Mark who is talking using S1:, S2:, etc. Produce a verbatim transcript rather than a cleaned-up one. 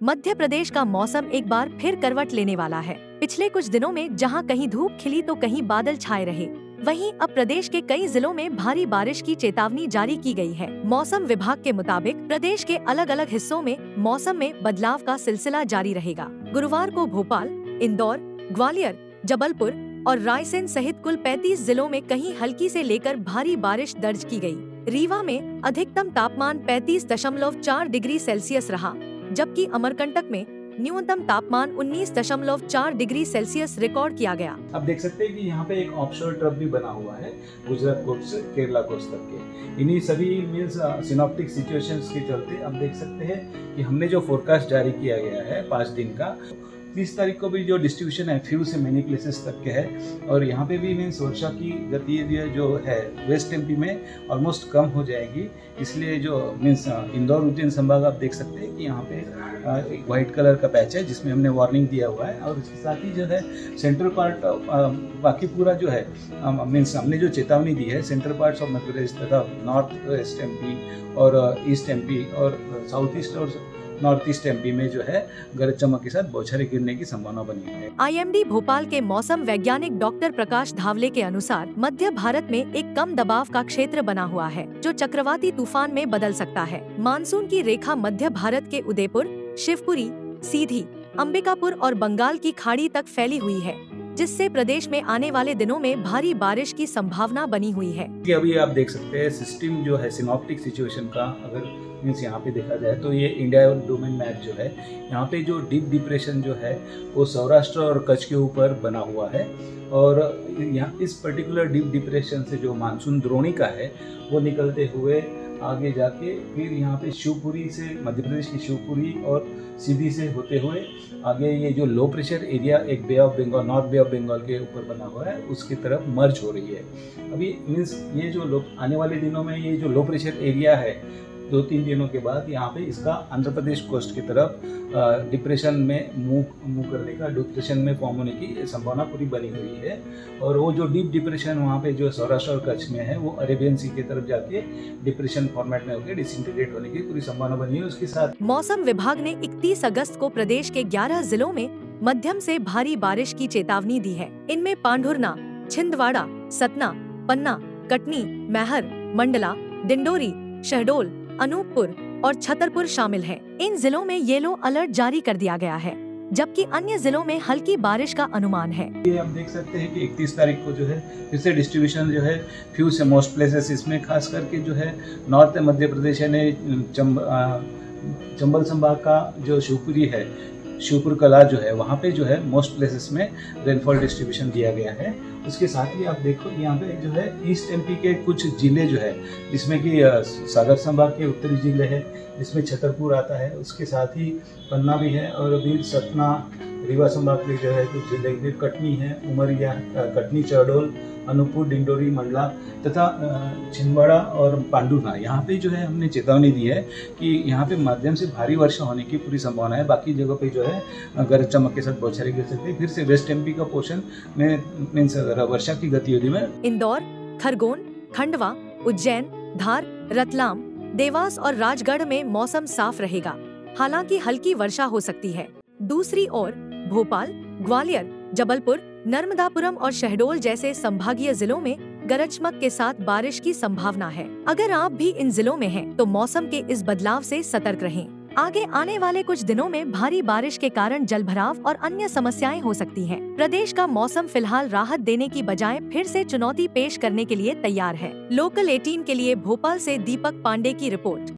S1: मध्य प्रदेश का मौसम एक बार फिर करवट लेने वाला है। पिछले कुछ दिनों में जहां कहीं धूप खिली तो कहीं बादल छाए रहे, वहीं अब प्रदेश के कई जिलों में भारी बारिश की चेतावनी जारी की गई है। मौसम विभाग के मुताबिक प्रदेश के अलग अलग हिस्सों में मौसम में बदलाव का सिलसिला जारी रहेगा। गुरुवार को भोपाल, इंदौर, ग्वालियर, जबलपुर और रायसेन सहित कुल पैंतीस जिलों में कहीं हल्की से लेकर भारी बारिश दर्ज की गई। रीवा में अधिकतम तापमान पैंतीस दशमलव चार डिग्री सेल्सियस रहा, जबकि अमरकंटक में न्यूनतम तापमान उन्नीस दशमलव चार डिग्री सेल्सियस रिकॉर्ड किया गया।
S2: आप देख सकते हैं कि यहाँ पे एक ऑफशोर ट्रफ भी बना हुआ है गुजरात कोस्ट से केरला कोस्ट तक के। इन्हीं सभी मीन्स सिनॉप्टिक सिचुएशंस के चलते आप देख सकते हैं कि हमने जो फोरकास्ट जारी किया गया है पाँच दिन का, तीस तारीख को भी जो डिस्ट्रीब्यूशन है फ्यू से मेनी प्लेसेस तक के है, और यहाँ पे भी मीन्स वर्षा की गतिविधि जो है वेस्ट एमपी में ऑलमोस्ट कम हो जाएगी। इसलिए जो मीन्स इंदौर उज्जैन संभाग आप देख सकते हैं कि यहाँ पे एक वाइट कलर का पैच है जिसमें हमने वार्निंग दिया हुआ है, और इसके साथ ही जो है सेंट्रल पार्ट बाकी पूरा जो है मीन्स हमने जो चेतावनी दी है central parts of Madhya Pradesh तथा नॉर्थ वेस्ट एमपी और ईस्ट एमपी और साउथ ईस्ट और नॉर्थ ईस्ट एमपी में जो है गरज चमक के साथ बौछारें गिरने की संभावना बनी है।
S1: आईएमडी भोपाल के मौसम वैज्ञानिक डॉक्टर प्रकाश धावले के अनुसार मध्य भारत में एक कम दबाव का क्षेत्र बना हुआ है जो चक्रवाती तूफान में बदल सकता है। मानसून की रेखा मध्य भारत के उदयपुर, शिवपुरी, सीधी, अंबिकापुर और बंगाल की खाड़ी तक फैली हुई है, जिससे प्रदेश में आने वाले दिनों में भारी बारिश की संभावना बनी हुई है।
S2: अभी आप देख सकते हैं सिस्टम जो है सिनॉप्टिक सिचुएशन का अगर मीन्स यहाँ पे देखा जाए तो ये इंडिया डोमेन मैप जो है, यहाँ पे जो डीप डिप्रेशन जो है वो सौराष्ट्र और कच्छ के ऊपर बना हुआ है, और यहाँ इस पर्टिकुलर डीप डिप्रेशन से जो मानसून द्रोणिका है वो निकलते हुए आगे जाके फिर यहाँ पे शिवपुरी से मध्य प्रदेश की शिवपुरी और सीधी से होते हुए आगे ये जो लो प्रेशर एरिया एक bay of Bengal north bay of Bengal के ऊपर बना हुआ है उसकी तरफ मर्ज हो रही है। अभी मीन्स ये जो लो आने वाले दिनों में ये जो लो प्रेशर एरिया है दो तीन दिनों के बाद यहाँ पे इसका आंध्र प्रदेश कोस्ट की तरफ डिप्रेशन में मूव मूव करने का डिप्रेशन में फॉर्म होने की संभावना पूरी बनी हुई है, और वो जो डीप डिप्रेशन वहाँ पे जो सौराष्ट्र और कच्छ में है वो अरेबियन सी की तरफ जाके डिप्रेशन फॉर्मेट में होकर डिसइंटीग्रेट होने की पूरी संभावना बनी है। उसके साथ
S1: मौसम विभाग ने इकतीस अगस्त को प्रदेश के ग्यारह जिलों में मध्यम से भारी बारिश की चेतावनी दी है। इनमें पांढुर्ना, छिंदवाड़ा, सतना, पन्ना, कटनी, मैहर, मंडला, डिंडोरी, शहडोल, अनूपपुर और छतरपुर शामिल हैं। इन जिलों में येलो अलर्ट जारी कर दिया गया है, जबकि अन्य जिलों में हल्की बारिश का अनुमान है।
S2: ये आप देख सकते हैं कि इकतीस तारीख को जो है फिर से डिस्ट्रीब्यूशन जो है फ्यू से मोस्ट प्लेसेस, इसमें खास करके जो है नॉर्थ मध्य प्रदेश यानी चंबल संभाग का जो शिवपुरी है, शिवपुर कला जो है वहाँ पे जो है मोस्ट प्लेसेस में रेनफॉल डिस्ट्रीब्यूशन दिया गया है। उसके साथ ही आप देखो यहाँ पे जो है ईस्ट एमपी के कुछ जिले जो है जिसमें कि सागर संभाग के उत्तरी जिले हैं जिसमें छतरपुर आता है, उसके साथ ही पन्ना भी है, और अभी सतना रीवा संभाग के जो है कुछ जिले फिर कटनी है, उमरिया, कटनी, चौडोल, अनूपपुर, डिंडोरी, मंडला तथा छिंदवाड़ा और पांडुना, यहाँ पे जो है हमने चेतावनी दी है कि यहाँ पे माध्यम से भारी वर्षा होने की पूरी संभावना है। बाकी जगह पे जो है गरज चमक के साथ बौछारें गिर सकती है। फिर से वेस्ट एमपी का पोर्शन में मीन्स वर्षा की गतिविधि में
S1: इंदौर, खरगोन, खंडवा, उज्जैन, धार, रतलाम, देवास और राजगढ़ में मौसम साफ रहेगा, हालांकि हल्की वर्षा हो सकती है। दूसरी ओर भोपाल, ग्वालियर, जबलपुर, नर्मदापुरम और शहडोल जैसे संभागीय जिलों में गरज चमक के साथ बारिश की संभावना है। अगर आप भी इन जिलों में हैं, तो मौसम के इस बदलाव से सतर्क रहें। आगे आने वाले कुछ दिनों में भारी बारिश के कारण जलभराव और अन्य समस्याएं हो सकती हैं। प्रदेश का मौसम फिलहाल राहत देने की बजाय फिर से चुनौती पेश करने के लिए तैयार है। लोकल अठारह के लिए भोपाल से दीपक पांडे की रिपोर्ट।